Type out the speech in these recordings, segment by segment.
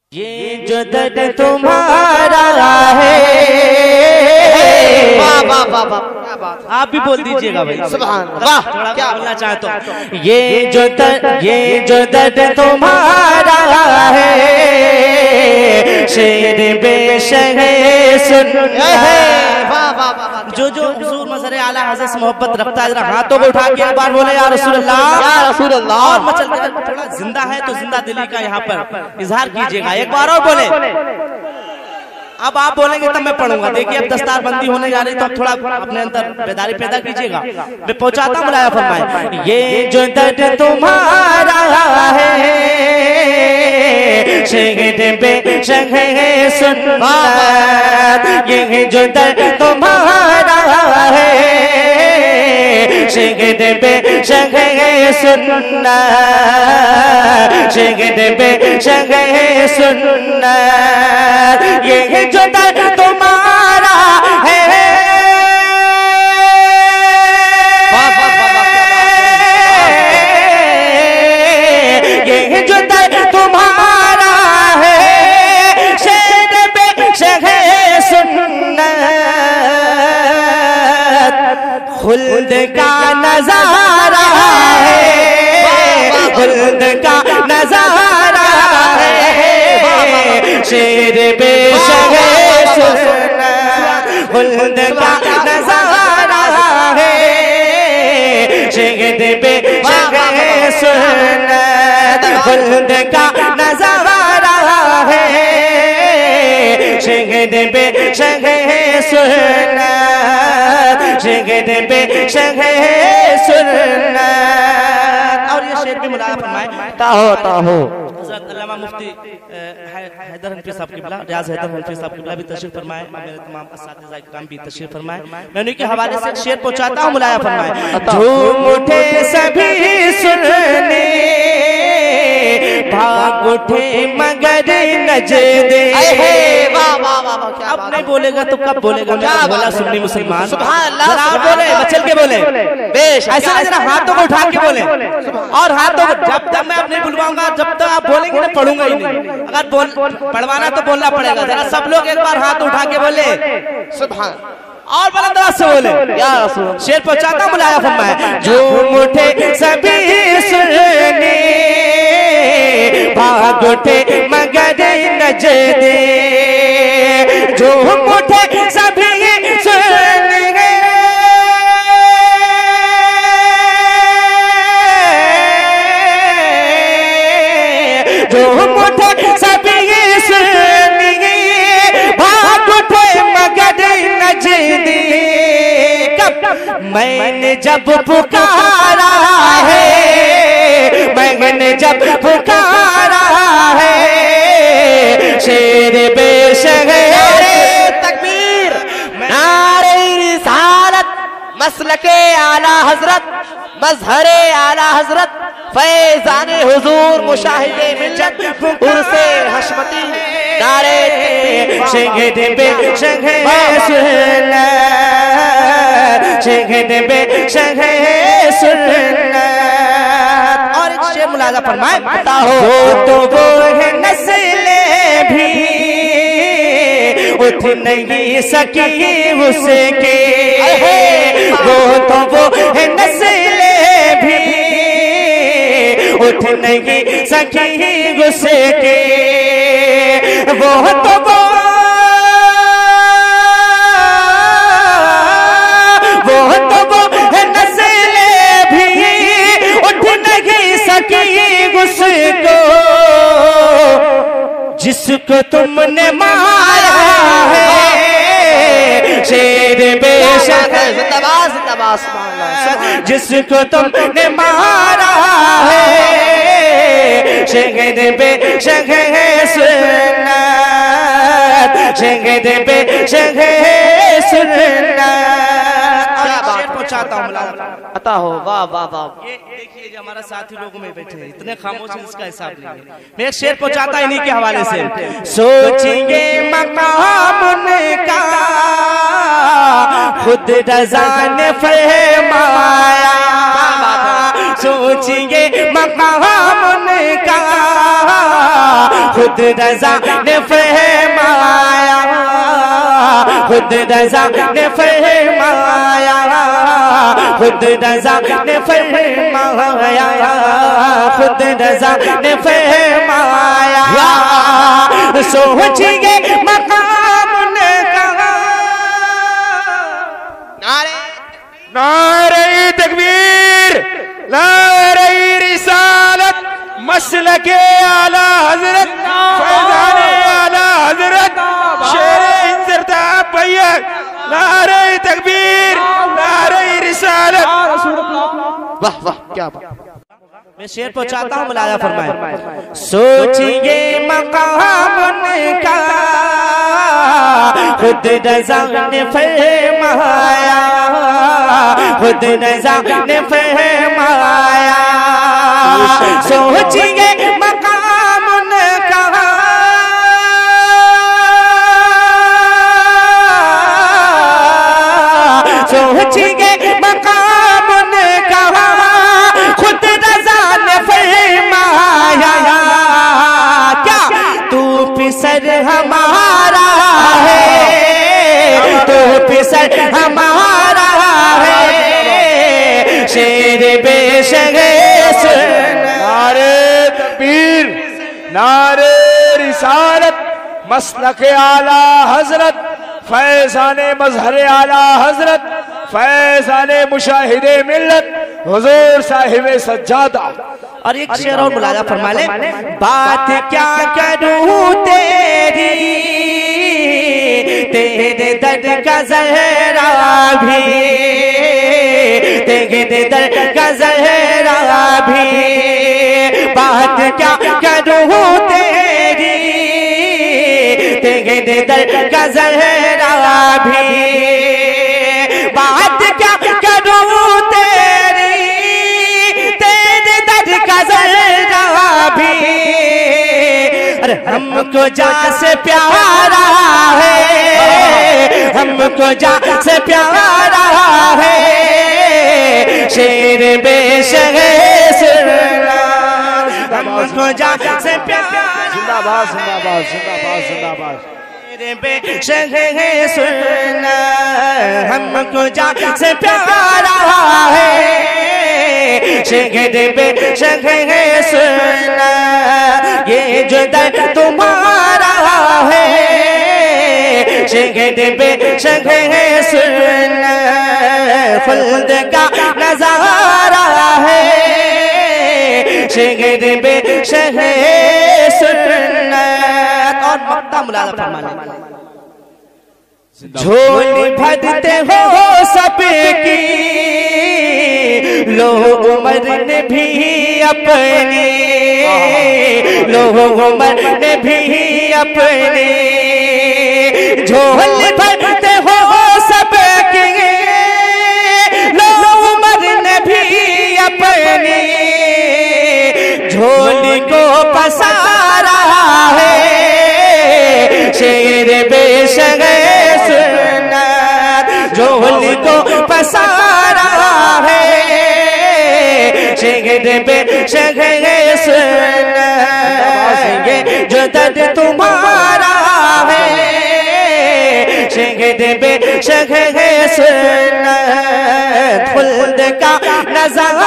یہ جو درد تمہارا ہے، آپ بھی بول دیجئے گا بھائی، سبحان اللہ، تھوڑا بولنا چاہے تو یہ جو درد تمہارا ہے، شیر بے شہ سننا۔ جو حضور مظہر اعلیٰ حضرت سے محبت رکھتا ہے، ذرا ہاتھوں کو اٹھا کے ایک بار بولے یا رسول اللہ، یا رسول اللہ۔ اور مچل کے تھوڑا زندہ ہے تو زندہ دلی کا یہاں پر اظہار کیجئے گا، ایک بار اور بولے۔ اب آپ بولیں گے تب میں پڑھوں گا، دیکھیں اب دستار بندی ہونے جا رہی تو اب تھوڑا اپنے اندر بیداری پیدا کیجئے گا۔ میں پہنچاتا ہوں، ملایا فرمائے یہ جو درد تمہارا ہے، شہد بے شہ سننا، یہ جو درد تمہارا ہے، شہد بے شہ سننا، شہد بے شہ سننا، یہ جو درد تمہارا ہے، یہ جو درد تمہارا ہے، شہد بے شہ سننا، خلد کا نظارہ ہے، خلد کا نظارہ ہے، شیر بے شہ سننا، خلد کا نظارہ ہے، شہد بے شہ سننا، خلد کا نظارہ ہے، شہد بے شہ سننا، شہد بے شہ سننا۔ اور یہ شعر بھی ملاحظہ فرمائے، تاہو حضرت علامہ مفتی حیدر حنفی صاحب قبلہ، ریاض حیدر حنفی صاحب قبلہ بھی تشریف فرمائے، میرے تمام اساتذہ اکرام بھی تشریف فرمائے۔ میں انہی کے حوالے سے شعر پہنچاتا ہوں، ملاحظہ فرمائے۔ جھوم اٹھے سبھی سننے، بھاگ اٹھے مگر نجدے۔ اب نہیں بولے گا تو کب بولے گا؟ میں بولا سنی مسلمان، سبحان اللہ، ذرا بولے، بچل کے بولے، ایسا نہیں ذرا ہاتھوں کو اٹھا کے بولے، اور ہاتھوں کو جب تک میں اپنے بلواؤں گا جب تک آپ بولیں گے میں پڑھوں گا ہی نہیں، اگر پڑھوانا تو بولنا پڑے گا۔ ذرا سب لوگ ایک بار ہاتھ اٹھا کے بولے سبحان، اور بلند آواز سے بولے، یا رسول اللہ۔ شعر پہنچاتا ہوں، ملاحظہ فرمائے۔ جھوم اٹھے سبھی سننے، بھاگ اٹھے مگر نجدے، جھوم اٹھے سبھی سننے، جھوم اٹھے سبھی سننے، بھاگ اٹھے مگر نجدے۔ میں نے جب پکارا ہے، میں نے جب پکارا ہے، شیر بے شہ تکبیر، نعرہ رسالت، مسلک اعلیٰ حضرت، مظہر اعلیٰ حضرت، فیضان حضور، مشاہد ملت، عرس حشمتی، نعرہ تکبیر، شہد بے شہ سننا، شہد بے شہ سننا۔ اور ایک شعر ملاحظہ فرمائے، وہ تو وہ ہے نسلیں بھی اٹھ نہیں سکی اس کے، وہ تو وہ ہے نسلیں بھی اٹھ نہیں سکی اس کے، وہ تو وہ ہے نسلیں بھی اٹھ نہیں سکی اس کو، جس کو تم نے مارا ہے، شیر بے شہ، جس کو تم نے مارا ہے، شہد بے شہ سننا، شہد بے شہ سننا۔ پہنچاتا ہوں، عطا ہو، واہ واہ واہ۔ یہ دیکھیے جو ہمارا ساتھی لوگوں میں بیٹھے ہیں اتنے خاموش ہیں، اس کا حساب نہیں ہے۔ میں ایک شعر پہنچاتا انہی کے حوالے سے۔ سوچیں مقام ان کا خود رضا نے فرمایا، سوچیے مقام ان کا خود رضا نے فرمایا خود رضا نے فرمایا خود رضا نے فرمایا خود رضا نے فرمایا سوچیے مقام ان کا نعرہ تکبیر نعرہ رسالت مسلک اعلی حضرت فیضان اعلی حضرت شیر انضرطاب بھیا نعرہ تکبیر نعرہ رسالت واہ واہ کیا بات میں شعر پہنچاتا ہوں ملاحظہ فرمائیں سوچیے مقام ان کا خود رضا نے فرمایا خود رضا نے فرمایا سوچیے مقام ان کا سوچیے مقام ان کا خود رضا نے فرمایا کیا تو پسر ہمارا ہے تو پسر ہمارا ہے شیر بے شگے سن نعرہ تکبیر نعرہ رسالت مسلک اعلی حضرت فیضان مظہر اعلی حضرت فیضان مشاہد ملت حضور صاحب سجادہ اور ایک شعر اور ملاحظہ فرما لیں بات کیا کروں تیری تیرے درد کا زہرا بھی تیرے درد کا زہرا بھی بات کیا کروں تیری تیرے درد کا زہرا بھی بات کیا کروں تیری تیرے درد کا زہرا بھی ہم کو جان سے پیارا ہے ہم کو جان سے پیارا ہے شیر بے شگے سرنا ہم کو جان سے پیارا زندہ باد زندہ باد زندہ باد زندہ باد شیر بے شگے سرنا ہم کو جان سے پیارا ہے شیر بے شگے سرنا یہ جو در تمہارا ہے شگد بے شگے سرنا خلد کا نظارہ ہے شگد بے شگے سرنا اور مقطع ملاحظہ فرمانا جھولی بھرتے ہو سب کی لو عمر نے بھی اپنی لو عمر نے بھی اپنی جھولی بھرتے ہو سب کی لو عمر نے بھی اپنی جھولی کو پسارا ہے شیر بے شگے سنت جھولی کو پسارا ہے شیر بے شگے سنت یہ جو درد تمہارا ہے شیر بے شگے سنت خلد کا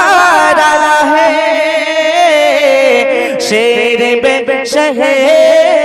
نظارہ ہے شیر بے شگے